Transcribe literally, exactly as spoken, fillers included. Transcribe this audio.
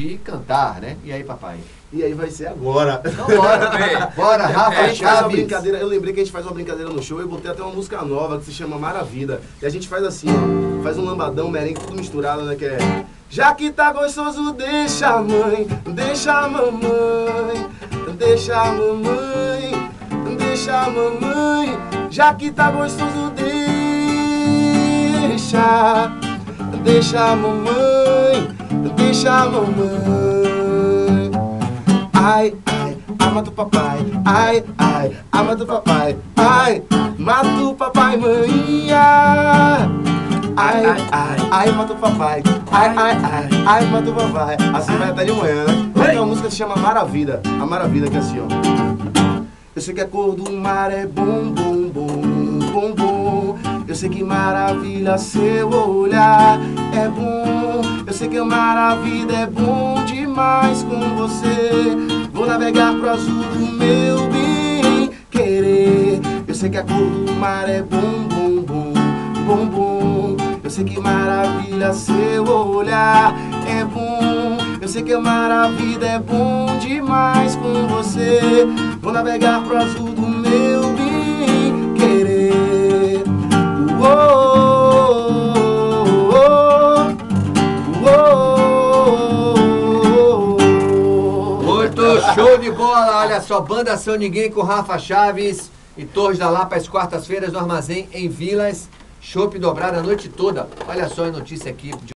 e cantar, né? E aí, papai? E aí vai ser agora. Então bora, velho. Bora, Rafa A gente faz uma Chaves. brincadeira, eu lembrei que a gente faz uma brincadeira no show, eu botei até uma música nova que se chama Maravilha. E a gente faz assim, ó, faz um lambadão, merengue, tudo misturado, né, que é... Já que tá gostoso, deixa a mãe, deixa a mamãe, deixa a mamãe, deixa a mamãe. Já que tá gostoso, deixa, deixa a mamãe, deixa a mamãe. Ai, ai, ai, mata o papai, ai, ai, ai, mata o papai, ai, mata o papai, manhã. Ai, ai, ai, ai, mata o papai, ai, ai, ai, ai, mata o papai. Assim vai até de manhã, né? Tem uma música que se chama Maravilha, a Maravilha que é assim, ó. Eu sei que a cor do mar é bom, bom, bom, bom, bom. Eu sei que maravilha seu olhar é bom. Eu sei que amar a vida é bom demais com você. Vou navegar pro azul do meu bem querer. Eu sei que a cor do mar é bom, bom, bom, bom, bom. Eu sei que maravilha seu olhar é bom. Eu sei que amar a vida é bom demais com você. Vou navegar pro azul do meu bem querer. Uou, uou, uou, uou. Muito show de bola. Olha só, Banda São Ninguém com Rafa Chaves e Torres da Lapa às quartas-feiras no Armazém em Vilas. Chopp dobrado a noite toda. Olha só a notícia aqui.